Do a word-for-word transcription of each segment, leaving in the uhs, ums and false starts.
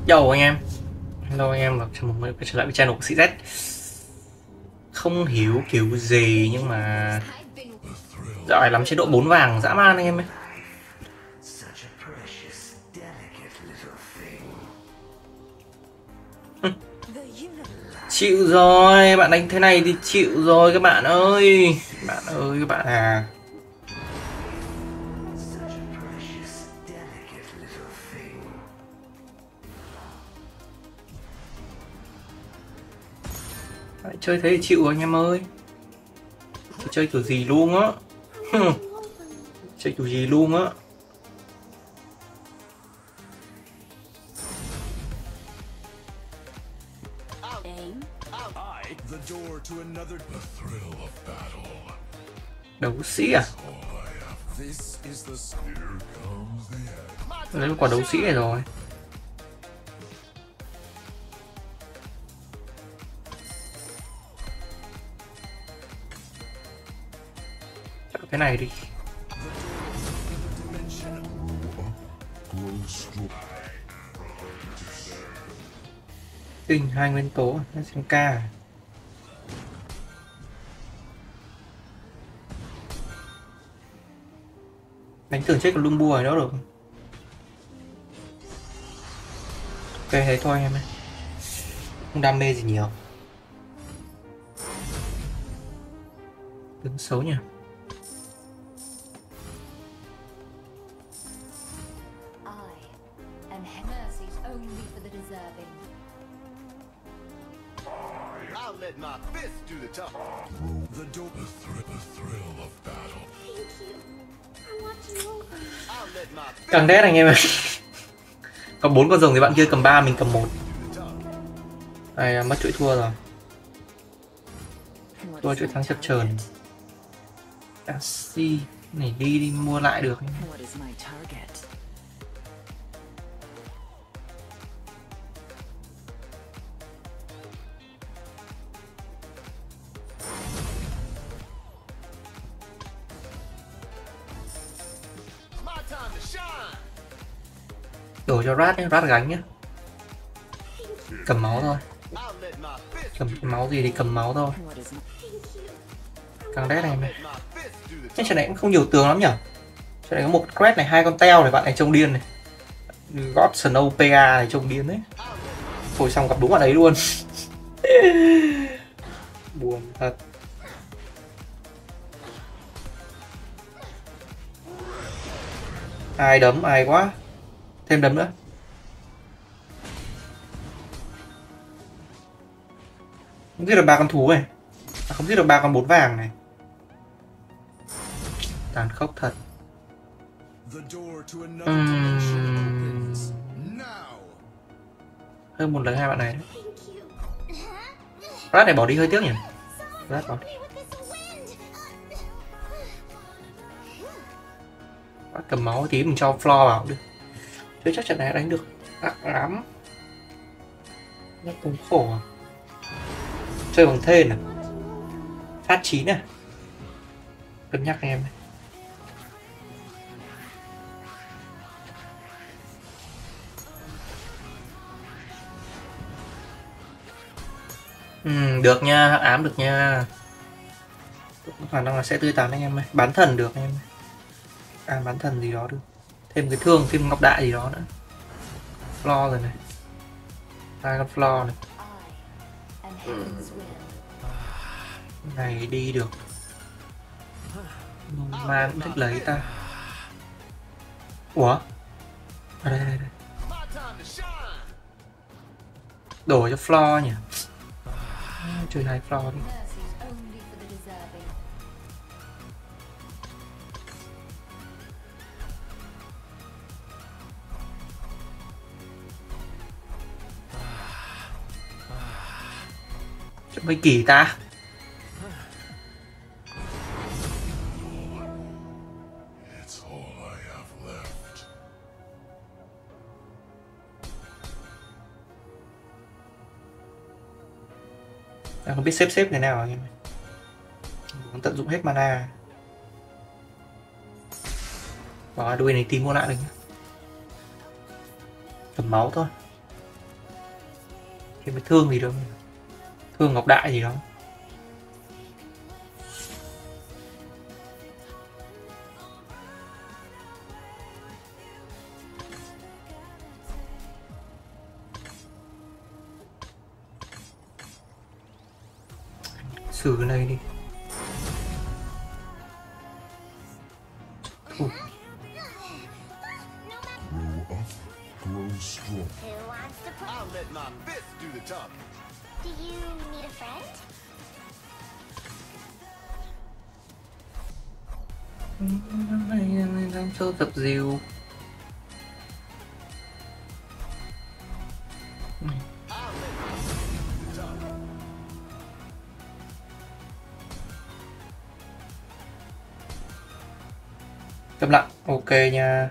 Yo anh em, hello anh em, và chào mừng quay trở lại với channel của xê zét. Không hiểu kiểu gì nhưng mà dạo này lắm chế độ bốn vàng dã man anh em ấy. Chịu rồi, bạn đánh thế này thì chịu rồi các bạn ơi. Bạn ơi các bạn à. Bạn chơi thế thì chịu rồi anh em ơi. Chơi kiểu gì luôn á. Chơi kiểu gì luôn á. Đấu sĩ à? Lấy quả đấu sĩ này rồi. Chọn cái này đi. Tinh hai nguyên tố xem ca. Đánh tưởng chết con lung bùa nữa được. Ok thế thôi em ơi. Không đam mê gì nhiều. Đứng xấu nhỉ. Càng đét anh em ơi. Có bốn con rồng thì bạn kia cầm ba, mình cầm một. Đây mất chuỗi thua rồi. Thua chuỗi thắng chập chờn. Taxi này đi đi mua lại được. Đổ cho Rat nhé, Rat gánh nhé. Cầm máu thôi. Cầm máu gì thì cầm máu thôi. Càng đét này em ơi. Cái trận này cũng không nhiều tướng lắm nhở. Trận này có một quét này, hai con teo này, bạn này trông điên này. God Snow pê a này trông điên đấy. Thôi xong gặp đúng bạn ấy luôn. Buồn thật. Ai đấm ai quá. Thêm đấm nữa. Không giết được ba con thú này. À, không giết được ba con bốn vàng này. Tàn khốc thật. Uhm... Hơi muốn lấy hai bạn này đấy. Rat này bỏ đi hơi tiếc nhỉ. Rat bỏ đi. Rat cầm máu tí mình cho floor vào cũng được. Chứ chắc trận này đánh được ác lắm. Nó cũng khổ à. Chơi bằng thên à. Phát chín à. Cân nhắc em này. Ừ, được nha, ám được nha. Khả năng là sẽ tươi tán anh em ơi. Bán thần được anh em ơi. À bán thần gì đó được. Thêm cái thương, thêm ngọc đại gì đó nữa. Floor rồi này. Hai con floor này. Ừ. Này đi được. Ma cũng thích lấy ta. Ủa? À đây đây đây. Đổi cho floor nhỉ. Chơi hai floor đi. Mấy kỳ ta. À, không biết xếp xếp thế nào anh em. Tận dụng hết mana. Đó, đuôi này tìm mua lại được nhá. Cầm máu thôi. thêm cái thương gì đâu, thương ngọc đại gì đó. Xử cái này đi. Ủa. Grow strong. Who wants to play? I'll let my fist do the talking. Do you need a friend? Đang sâu tập diều. Chậm lặng, ok nha.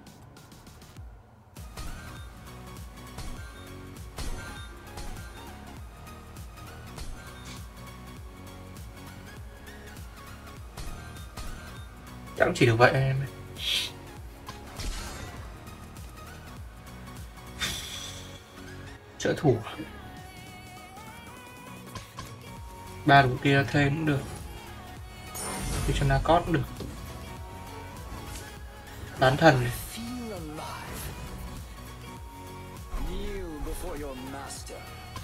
Chắc chỉ được vậy em. Trợ thủ ba đủ kia thêm cũng được, đi cho Narcos cũng được. Bán thần này. Feel alive. Kneel before your master.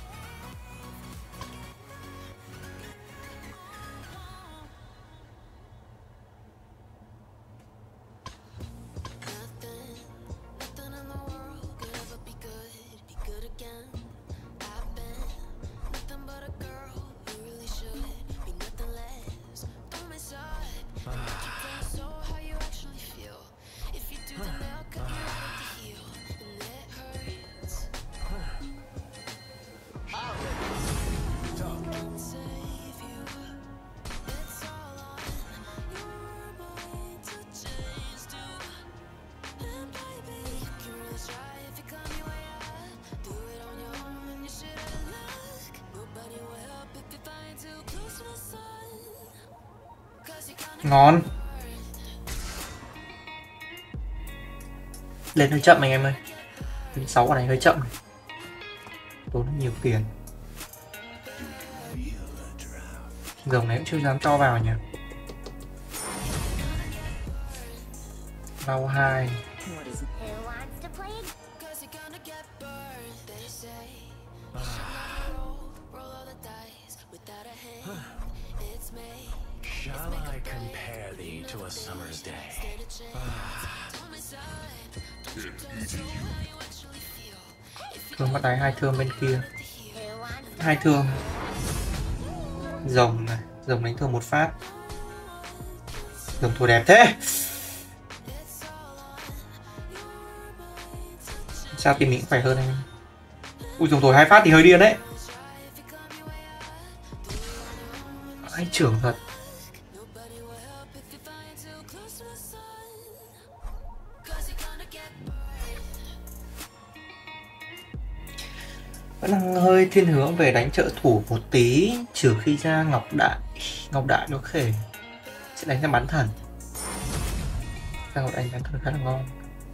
Ngon. Lên hơi chậm anh em ơi. Đến sáu con này hơi chậm này. Tốn nhiều tiền. Rồng này cũng chưa dám cho vào nhỉ. Rau hai. Who wants to play? Shall I compare thee to a summer's day? Thương bắt đáy hai thương bên kia. Who wants to Hai thương. Rồng này, rồng đánh thương một phát. Rồng thua đẹp thế. Sao team mình cũng khỏe hơn anh? Ui rồng thổi hai phát thì hơi điên đấy. Anh trưởng thật. Vẫn đang hơi thiên hướng về đánh trợ thủ một tí, trừ khi ra ngọc đại. Ngọc đại có thể sẽ đánh ra bán thần. Ra ngọc đại bán thần khá là ngon.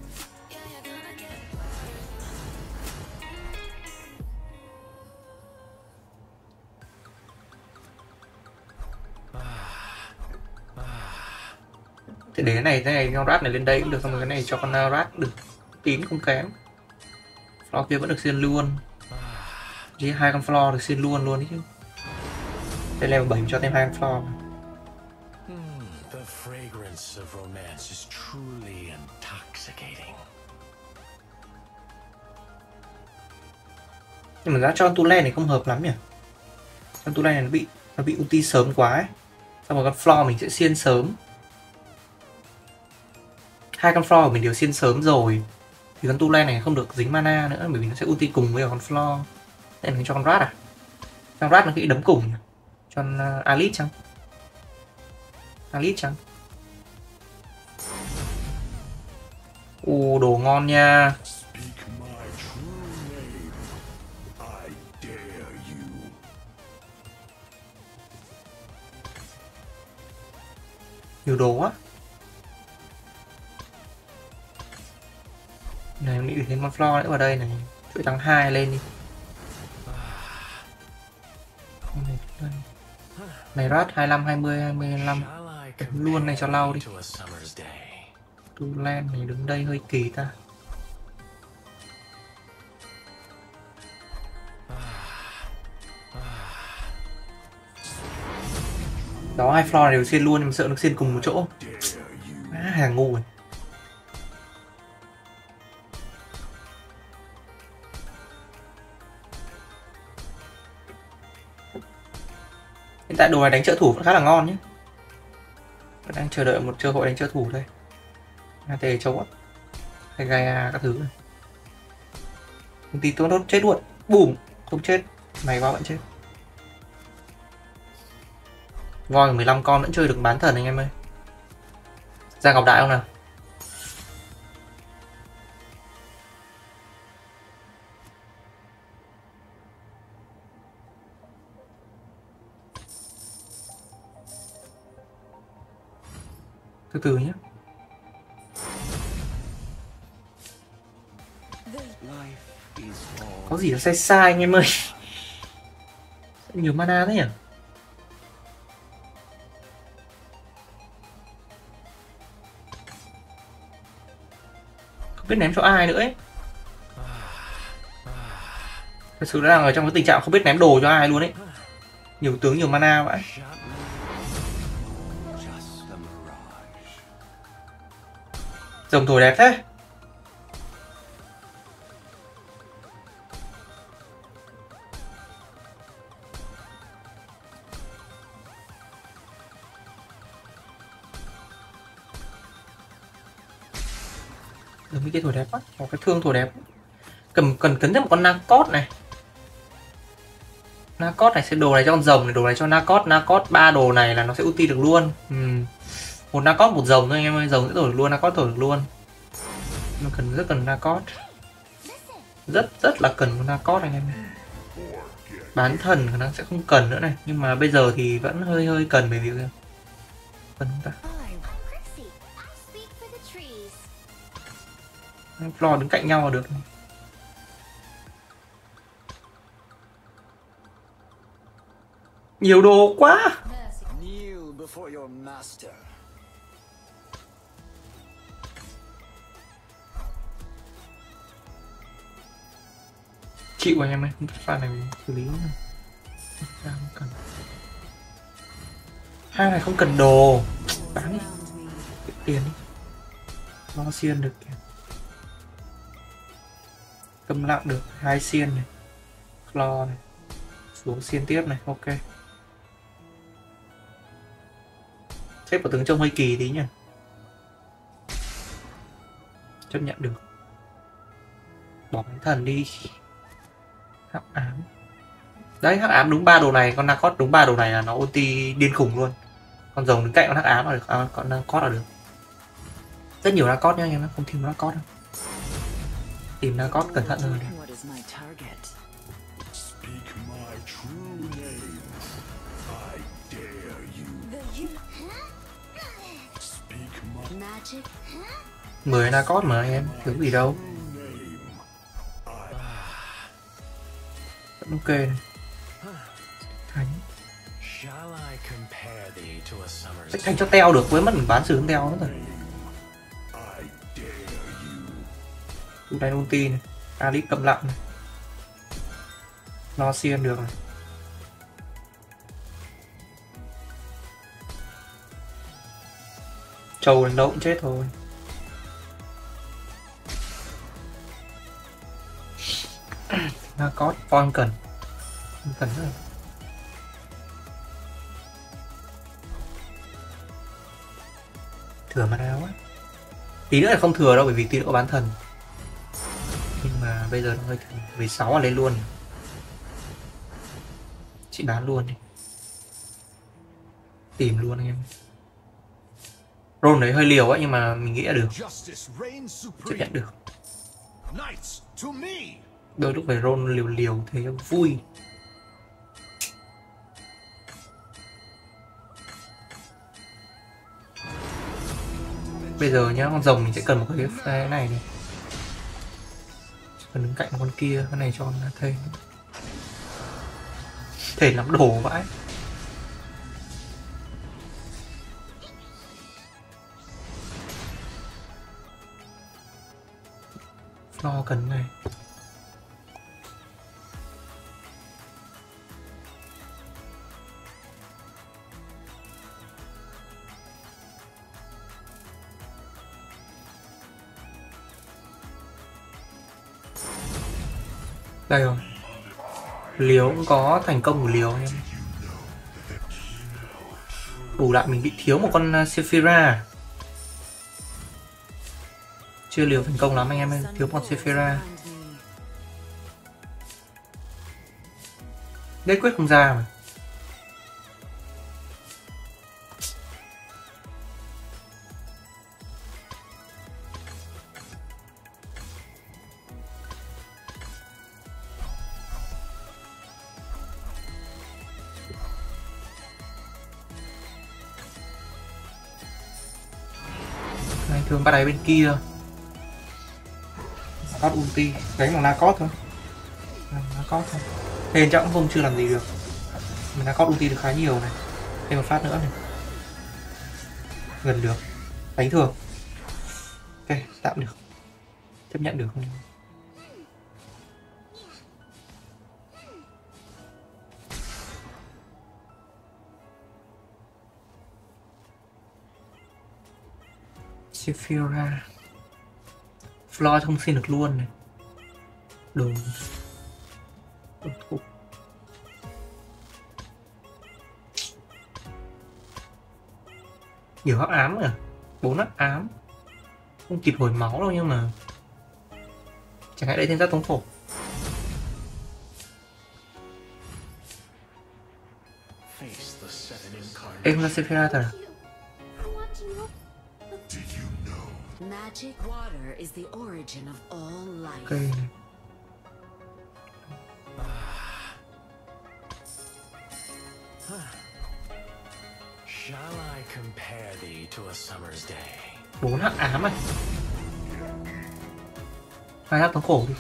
Thì để cái này cái này con rat này lên đây cũng được, xong rồi cái này cho con rat được, tín không kém. Floor kia vẫn được xiên luôn. Chỉ hai con floor được xiên luôn luôn đấy chứ. Đây level bảy cho thêm hai con floor. Hmm, the fragrance of romance is truly intoxicating. Nhưng mà giá cho tu len này không hợp lắm nhỉ. Con tu len này nó bị nó bị ulti sớm quá ấy. Xong rồi con floor mình sẽ xiên sớm. Hai con floor của mình đều xiên sớm rồi thì con tu len này không được dính mana nữa, bởi vì nó sẽ ulti cùng với con floor. Nên mình cho con rat à? Con rat nó nghĩ đấm cùng nhỉ? Cho con uh, Alice chăng? Alice chăng? Ồ, đồ ngon nha. Speak my true name. I dare you. Nhiều đồ quá. Này, mình nghĩ thêm con floor nữa vào đây này. Chuỗi tăng hai lên đi. Này rat hai lăm, hai mươi, hai mươi lăm. Shall I Luôn này cho compare lau thee đi. to a summer's day? Tu Len này đứng đây hơi kỳ ta. Đó, hai floor đều xiên luôn, nhưng mà sợ nó xiên cùng một chỗ. À, hàng ngu rồi. Hiện tại đồ này đánh trợ thủ vẫn khá là ngon nhé. Vẫn đang chờ đợi một cơ hội đánh trợ thủ đây. a tê châu á, hay Gaia các thứ này. Công ty tôi đốt chết luôn. Bùm, không chết. Mày qua vẫn chết. Voi mười lăm con vẫn chơi được bán thần anh em ơi. Ra gặp đại không nào? Từ từ nhé. Có gì nó sai sai anh em ơi. Nhiều mana thế nhỉ? Không biết ném cho ai nữa ấy. Thật sự đang ở trong cái tình trạng không biết ném đồ cho ai luôn ấy. Nhiều tướng nhiều mana vậy. Rồng thổi đẹp thế. Được mấy cái thổi đẹp quá, có cái thương thổi đẹp. Cần cần cấn thêm một con Nacot này. Nacot này sẽ đồ này cho con rồng này, đồ này cho Nacot, Nacot ba đồ này là nó sẽ ulti được luôn. Uhm. Một Nacot một rồng thôi anh em ơi, rồng sẽ thổi được luôn, Nacot thổi được luôn. Nó cần rất cần Nacot. Rất rất là cần con Nacot anh em ơi. Bán thần khả năng sẽ không cần nữa này, nhưng mà bây giờ thì vẫn hơi hơi cần bởi vì cần không ta. Floor đứng cạnh nhau là được. Nhiều đồ quá. Chịu anh em ơi, pha này xử lý này. Không cần. Hai này không cần đồ. Bán đi. Get tiền đi. Lo xiên được kìa. Câm lặng được, hai xiên này. Claw này. Xuống xiên tiếp này, ok. Xếp của tướng trông hơi kỳ tí nhỉ. Chấp nhận được. Bỏ cái thần đi. Hắc ám. Đấy, hắc ám đúng ba đồ này, con Nacot đúng ba đồ này là nó ulti điên khủng luôn. Con rồng đứng cạnh con hắc ám là được, à, con Nacot là được. Rất nhiều Nacot nhá anh em, nó không tìm Nacot đâu. Tìm Nacot cẩn thận hơn. Mười Nacot mà anh em, thiếu gì đâu. Vẫn ok này. Thánh. Sách thanh cho teo được, với mất mình bán sử dụng teo nữa rồi. Tụi này ulti này. Alice cầm lặng này. Lo xiên được này. Trâu đánh đấu cũng chết thôi. Nacot, con cần. Không cần nữa. Thừa mana quá. Tí nữa là không thừa đâu, bởi vì tí nữa có bán thần. Nhưng mà bây giờ nó hơi thừa. mười sáu là lên luôn. Chị bán luôn đi. Tìm luôn anh em. Roll đấy hơi liều ấy, nhưng mà mình nghĩ là được. Chấp nhận được. Đôi lúc phải roll liều liều thế cho vui. Bây giờ nhá, con rồng mình sẽ cần một cái cái này này. Cần đứng cạnh con kia, cái này cho con thây. Thể lắm đồ vãi. Lo cần này. Đây rồi. Liếu cũng có thành công của Liếu em. Bù lại mình bị thiếu một con Sephira. Chưa liều thành công lắm anh em ơi, thiếu một con Sephira. Đế quyết không ra mà. Này thường bắt đáy bên kia. Cót ulti, đánh bằng Nacot thôi. Nacot thôi. Hên chắc cũng không chưa làm gì được. Mình Nacot ulti được khá nhiều này. Thêm một phát nữa này. Gần được. Đánh thường. Ok, tạm được. Chấp nhận được không? Sephira. Floyd không xin được luôn này. Đồ. Đồ. Nhiều hắc ám à? Bốn hắc ám. Không kịp hồi máu đâu nhưng mà chẳng hạn đấy thêm ra tống phổ. Em là Sephira thật à? Magic water is the origin of all life. Ok này. Shall I compare thee to a summer's day? Bốn hắc ám à? Hai hắc tống khổ đi.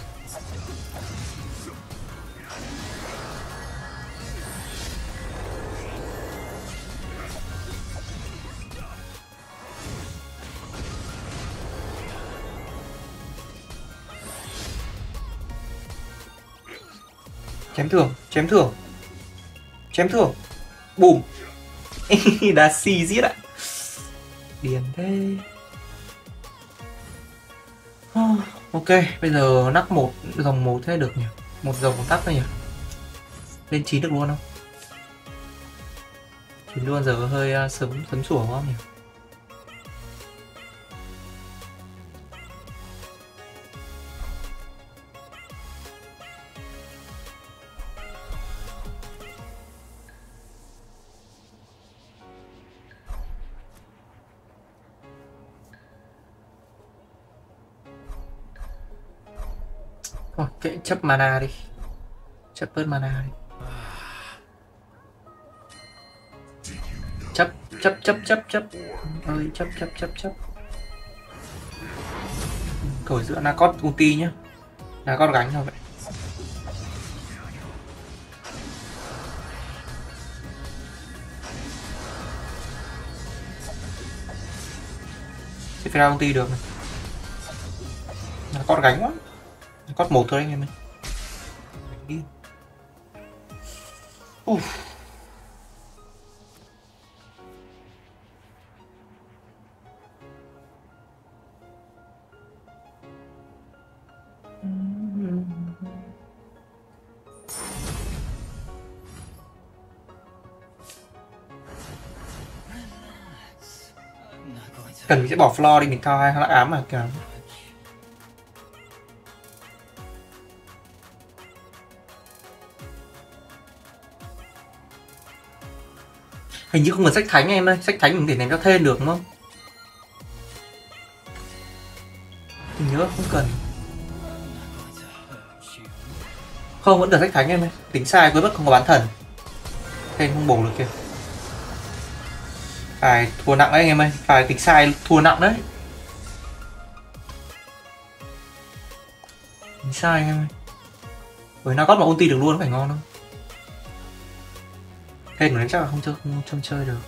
Chém thưởng, chém thưởng. Chém thưởng. Bùm. Đá xì giết ạ. Điền thế. Oh, ok, bây giờ nắp một dòng một thế được nhỉ? Một dòng một tắp thôi nhỉ? Lên chín được luôn không? chín luôn giờ hơi uh, sớm sớm sủa quá không nhỉ? Thôi, kệ chấp mana đi. Chấp bớt mana đi. Chấp, chấp, chấp, chấp, chấp. Ơi, chấp, chấp, chấp, chấp. Thổi giữa Nacot ulti nhá. Nacot gánh thôi vậy. Sephira ulti được này. Nacot gánh quá. Cót một thôi anh em ơi. Đi. Uf. Cần mình sẽ bỏ floor đi, mình cao hai hắc ám mà kìa. Hình như không cần sách thánh em ơi, sách thánh mình để ném cho thêm được đúng không? Mình nhớ không cần. Không, vẫn được sách thánh em ơi. Tính sai cuối bất không có bán thần. Thêm không bổ được kìa. Phải thua nặng đấy anh em ơi, phải tính sai thua nặng đấy. Tính sai anh em ơi. Với nó có mà ulti được luôn phải ngon không? Hên của nó chắc là không chơi không, không chơi được.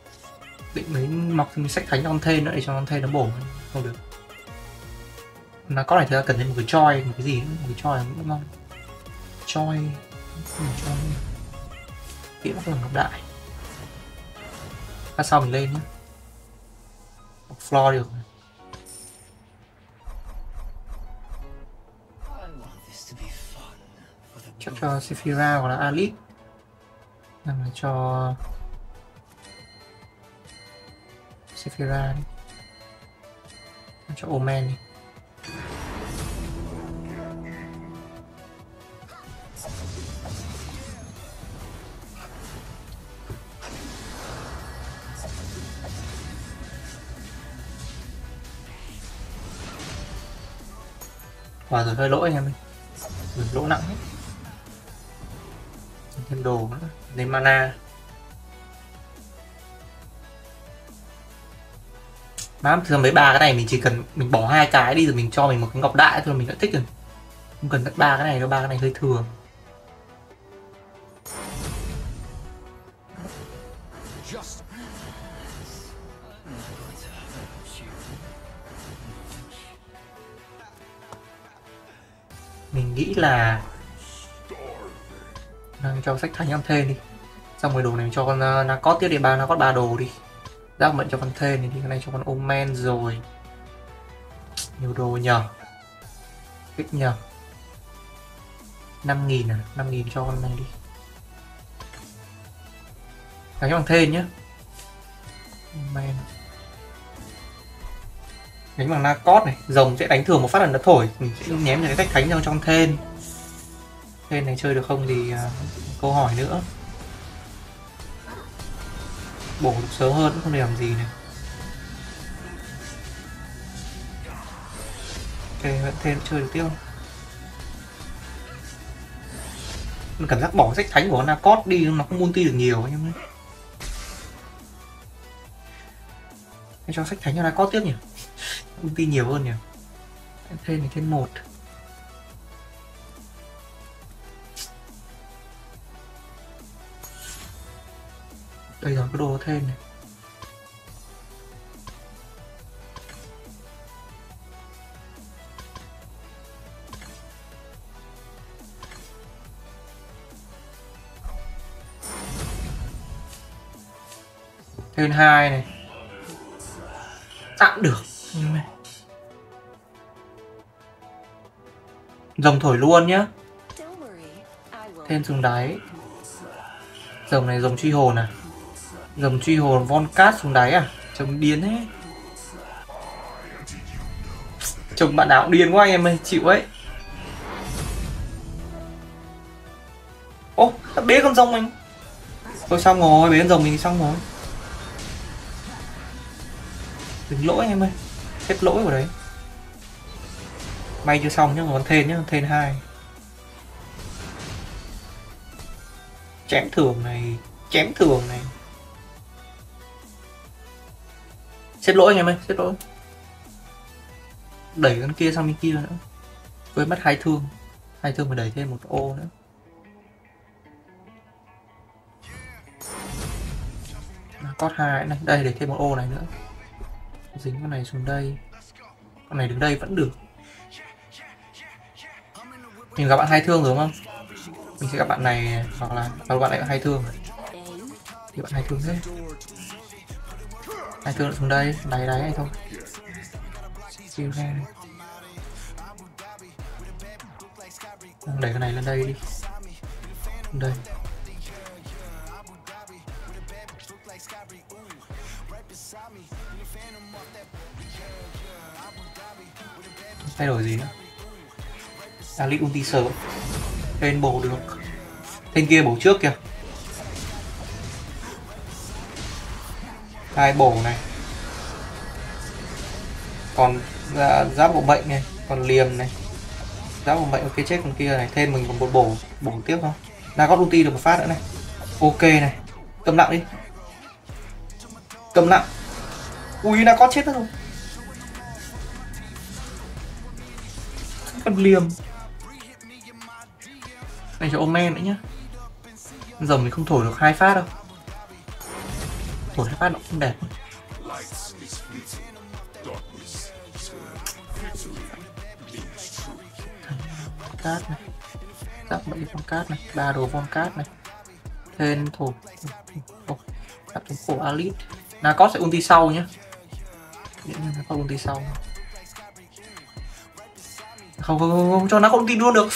Định mấy mọc sách thánh cho con thên nữa để cho con thên nó bổ không được. Là con này thì cần thêm một cái choi, một cái gì nữa, một cái choi cũng ngon. Choi, choi. Kỹ bắt đầu ngọc đại. Phát sau mình lên nhé. Một floor được. Chắc cho Sephira hoặc là Alice. Làm cho Sephira đi. Cho Omen đi. Và rồi hơi lỗi anh em ơi. Mình lỗ nặng hết. Thêm đồ nữa, thêm mana. Má, thường mấy ba cái này mình chỉ cần mình bỏ hai cái đi rồi mình cho mình một cái ngọc đại thôi mình đã thích rồi. Không cần tất ba cái này đâu, ba cái này hơi thừa. Mình nghĩ là đang cho sách thánh con thên đi. Xong rồi đồ này mình cho con uh, Narcot tiếp đi, ba Narcot ba đồ đi. Giác mệnh cho con thên này đi, cái này cho con Omen rồi. Nhiều đồ nhờ. Thích nhờ. năm nghìn à, năm nghìn cho con này đi. Đánh bằng thên nhá. Omen. Đánh bằng Narcot này, rồng sẽ đánh thường một phát là nó thổi, mình sẽ nhém cái cách thánh cho con thên. Thên này chơi được không thì uh, câu hỏi nữa. Bổ được sớm hơn cũng không để làm gì này. Ok, vẫn thêm chơi được tiếp không? Mình cảm giác bỏ sách thánh của Narcot đi nó không multi được nhiều anh em ơi. Hãy cho sách thánh cho Narcot tiếp nhỉ? Multi nhiều hơn nhỉ? Thêm này thêm một. Đây rồi, cái đồ thêm này. Thêm hai này. Tạm được. Rồng thổi luôn nhá. Thêm xuống đáy. Rồng này rồng truy hồn à? Rồng truy hồn Von Cát xuống đáy à? Trông điên hết. Trông bạn nào cũng điên quá anh em ơi, chịu ấy. Ô, đã bế con rồng mình. Thôi xong rồi, bế con rồng mình xong rồi. Đừng lỗi anh em ơi. Xếp lỗi vào đấy. May chưa xong nhá, còn thên nhá, thên hai. Chém thường này, chém thường này. Xếp lỗi anh em ơi, xếp lỗi. Đẩy con kia sang bên kia nữa. Quên mất hai thương. Hai thương phải đẩy thêm một ô nữa. Cót hai này, đây để thêm một ô này nữa. Dính con này xuống đây. Con này đứng đây vẫn được. Mình gặp bạn hai thương rồi đúng không? Mình sẽ gặp bạn này hoặc là hoặc bạn này có hai thương. Thì bạn hai thương thế. Hai thương lại xuống đây, đáy đáy này thôi. Siêu ra. Đẩy cái này lên đây đi. Đây. Thay đổi gì nữa? Alice ulti sớm. Tên bổ được. Tên kia bổ trước kìa. Hai bổ này. Còn giáp bộ mệnh này, còn liềm này. Giáp bộ mệnh ok chết con kia này, thêm mình còn một bổ, bổ tiếp không? Là có ulti được một phát nữa này. Ok này. Cầm nặng đi. Cầm nặng. Ui là có chết rồi. Con liềm. Này cho Omen nữa nhá. Rồng thì không thổi được hai phát đâu. Thổi hai phát nó không đẹp. cát này, giáp bảy con cát này, ba đồ von cát này, thêm thổ giáp thống khổ Alice. Nacot sẽ ulti sau nhé, Nacot ulti sau. Không không không, không cho Nacot ulti luôn được,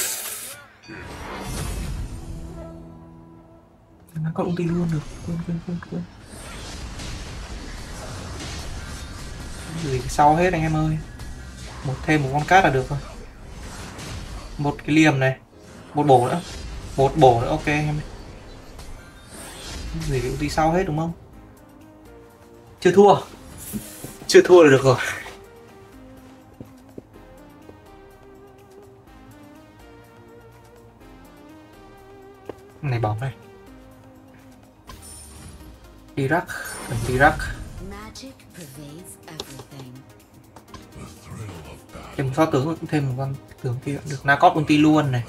Nacot ulti luôn được, quên quên quên quên. Gì sau hết anh em ơi, một thêm một con cát là được rồi, một cái liềm này, một bổ nữa, một bổ nữa, ok em. Gì cái ulti sau hết đúng không? Chưa thua, chưa thua là được rồi. Này bóng này, Dirac, cần Dirac. Magic pervades everything. Thêm một pho tướng, thêm một con tướng kia được. Nacot ulti luôn này.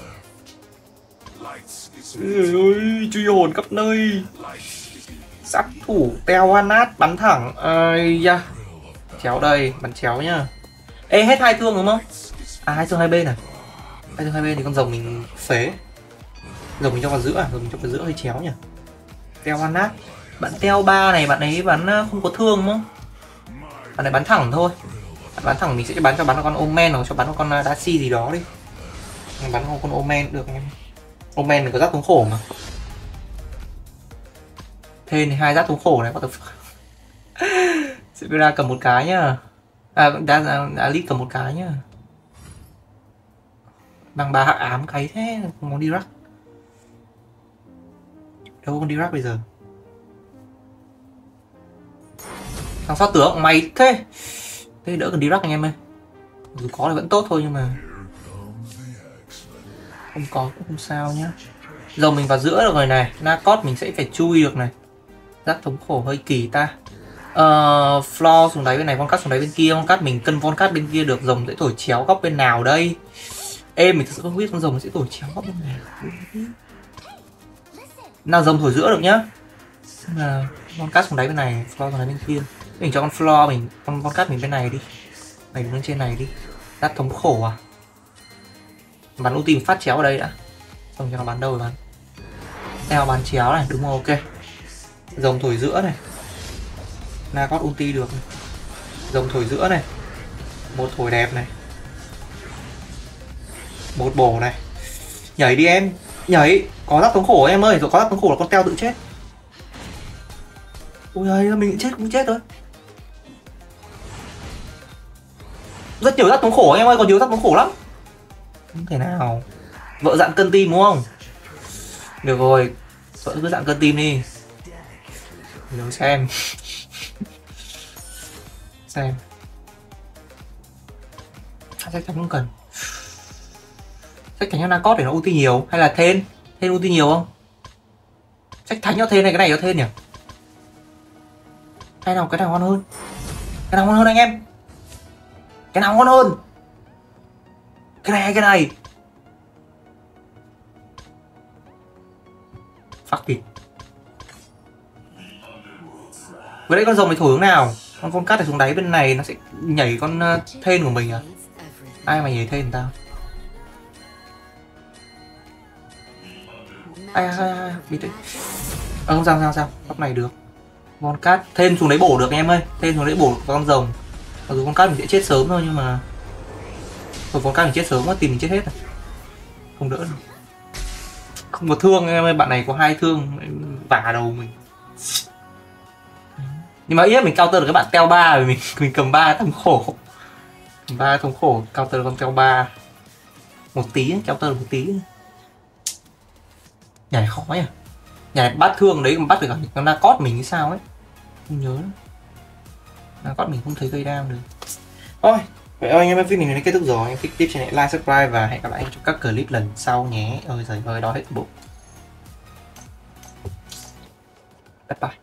Ôi, truy hồn khắp nơi. Sát thủ teo Anat bắn thẳng. Ây da. Chéo đây, bắn chéo nhá. Ê, hết hai thương đúng không? À, hai thương hai bên à? Hai thương hai bên thì con rồng mình phế. Rồng mình cho vào giữa à? Rồng mình cho vào giữa hơi chéo nhỉ. Teo Anat. Bạn teo ba này, bạn ấy bắn không có thương đúng không? Bạn ấy bắn thẳng thôi. Bạn bắn thẳng mình sẽ bắn cho bắn con Omen hoặc cho bắn con Darcy gì đó đi. Mình bắn con Omen được anh em. Omen thì có giáp thống khổ mà. Thêm thì hai giáp thống khổ này có tập. Sivera cầm một cái nhá. À, đã Alice cầm một cái nhá. Bằng ba hạ ám cái thế, không có Dirac. Đâu có con Dirac bây giờ. Thằng sót tướng mày thế. Thế đỡ cần Dirac anh em ơi. Dù có thì vẫn tốt thôi nhưng mà không có cũng không sao nhá. Giờ mình vào giữa được rồi này. Nacot mình sẽ phải chui được này. Giáp thống khổ hơi kỳ ta. Uh, Floor xuống đáy bên này, Von Cắt xuống đáy bên kia. Von Cắt mình cân Von Cắt bên kia được. Rồng sẽ thổi chéo góc bên nào đây? Ê, mình thực sự không biết con rồng sẽ thổi chéo góc bên nào. Nào rồng thổi giữa được nhá. Là Von Cắt xuống đáy bên này, Floor xuống đáy bên kia. Mình cho con Floor mình, con Von Cắt mình bên này đi. Mày đứng lên trên này đi. Giáp thống khổ à? Bắn ulti phát chéo ở đây đã. Xong cho nó bắn đâu rồi bắn. Eo bắn chéo này, đúng rồi, ok. Rồng thổi giữa này. Nacot ulti được này. Rồng thổi giữa này. Một thổi đẹp này. Một bổ này. Nhảy đi em. Nhảy. Có giáp thống khổ em ơi. Rồi có giáp thống khổ là con teo tự chết. Ôi ơi, mình chết cũng chết rồi. Rất nhiều giáp thống khổ em ơi. Còn nhiều giáp thống khổ lắm. Không thể nào. Vợ dặn cân tim đúng không? Được rồi. Vợ cứ dặn cân tim đi. Nhớ xem. Xem. Sách thánh không cần. Sách thánh cho Nacot để nó ulti nhiều. Hay là Thên? Thên ulti nhiều không? Sách thánh cho Thên này, cái này cho Thên nhỉ? Cái nào cái nào ngon hơn? Cái nào ngon hơn anh em? Cái nào ngon hơn? Cái này hay cái này? Fuck it. Với đây con rồng này thổi hướng nào? Con Von Cắt này xuống đáy bên này nó sẽ nhảy con uh, Thên của mình à? Ai mà nhảy Thên tao? Ai ai ai bị đấy. Ờ không sao sao sao, góc này được. Von Cắt Thên xuống đấy bổ được em ơi, Thên xuống đấy bổ con rồng. Mặc dù Von Cắt mình sẽ chết sớm thôi nhưng mà rồi Von Cắt mình chết sớm quá, tìm mình chết hết rồi. Không đỡ được. Không có thương em ơi, bạn này có hai thương vả đầu mình. Nhưng mà ít mình counter được các bạn teo ba rồi mình mình cầm ba thống khổ. ba thống khổ counter con teo ba. Một tí counter một tí. Nhảy khó nhỉ. Nhảy bắt thương đấy mà bắt được cả con Nacot mình hay sao ấy. Không nhớ. Nacot mình không thấy gây đam được. Thôi, vậy anh em video này đến kết thúc rồi. Em thích tiếp cho hãy like, subscribe và hẹn gặp lại anh trong các clip lần sau nhé. Ôi giời ơi, đó hết bộ. Bye bye.